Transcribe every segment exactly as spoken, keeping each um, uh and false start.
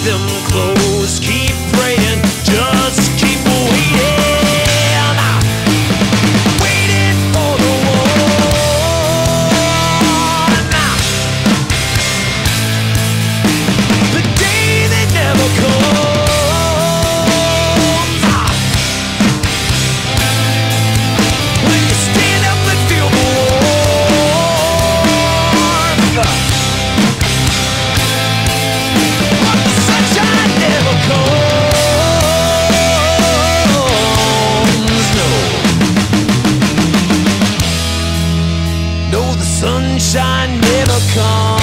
them close. Keep praying, just keep waiting. Waiting for the one. The day that never comes. When you stand up and feel the warmth. But the sunshine never comes. No. No, the sunshine never comes.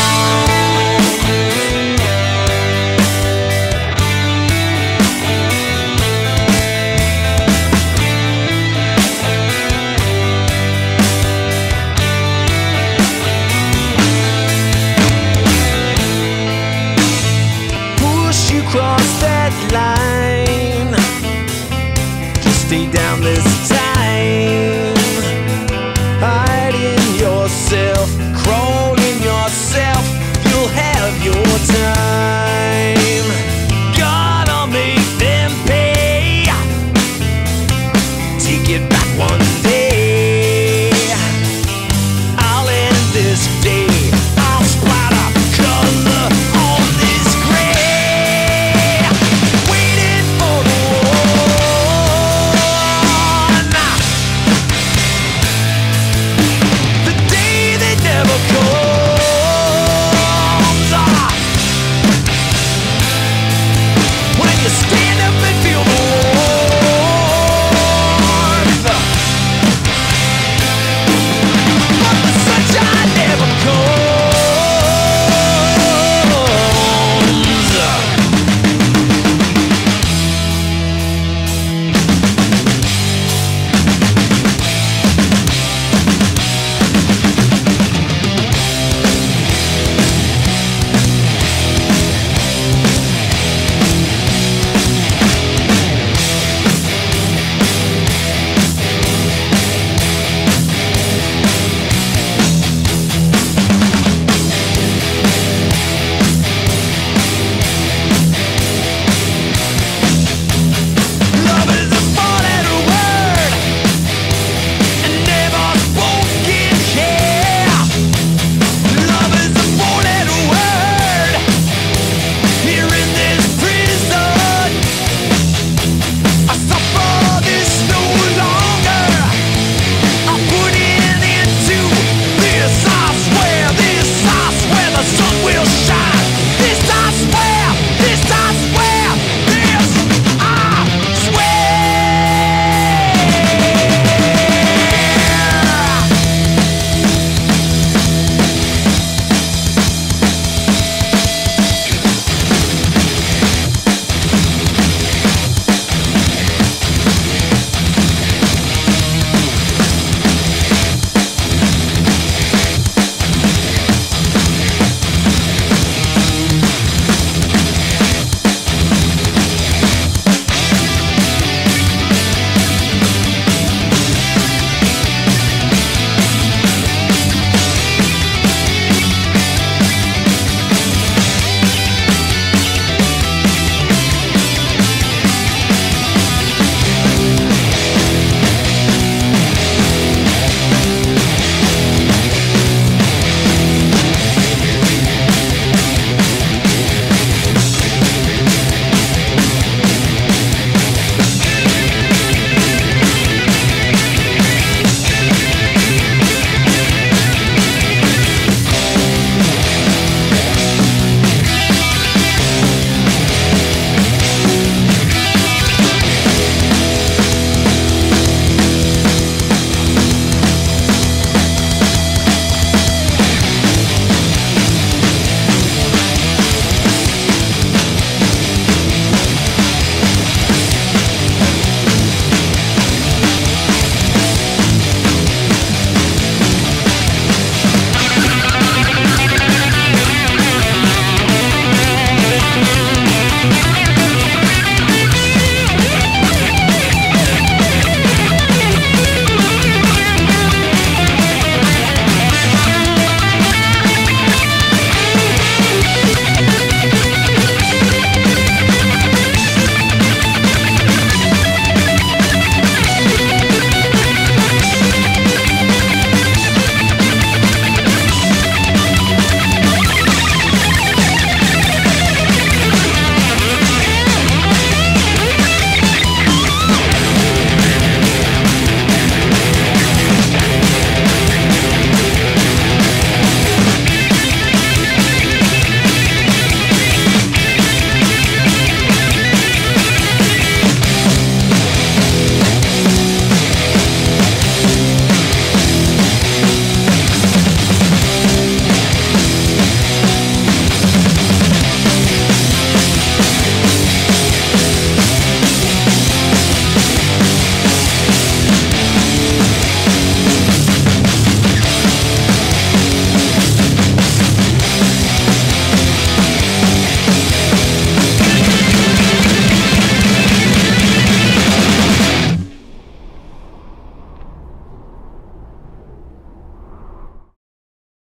Push you cross that line. Just stay down this time. Hiding yourself, crawling yourself. You'll have your time. Gotta make them pay. Take it back one day. I'll end this day. I'll splatter color on this gray. Waiting for the one. The day that never comes. Ah. When you stand